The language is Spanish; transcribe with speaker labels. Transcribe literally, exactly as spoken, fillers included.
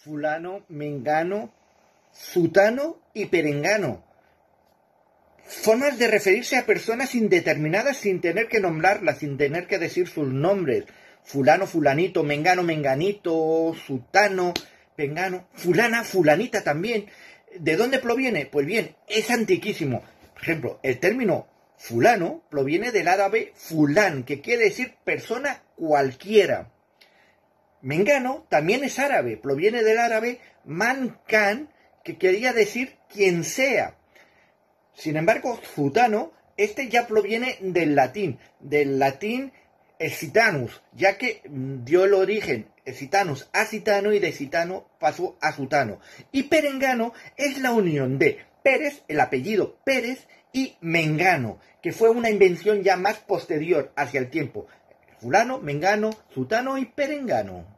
Speaker 1: fulano, mengano, sutano y perengano. Formas de referirse a personas indeterminadas sin tener que nombrarlas, sin tener que decir sus nombres. Fulano, fulanito, mengano, menganito, sutano, pengano, fulana, fulanita también. ¿De dónde proviene? Pues bien, es antiquísimo. Por ejemplo, el término fulano proviene del árabe fulán, que quiere decir persona cualquiera. Mengano también es árabe, proviene del árabe man can, que quería decir quien sea. Sin embargo, sutano, este ya proviene del latín, del latín Esitanus, ya que dio el origen Esitanus a Sitano y de Sitano pasó a Sutano. Y perengano es la unión de Pérez, el apellido Pérez, y mengano, que fue una invención ya más posterior hacia el tiempo. Fulano, mengano, sutano y perengano.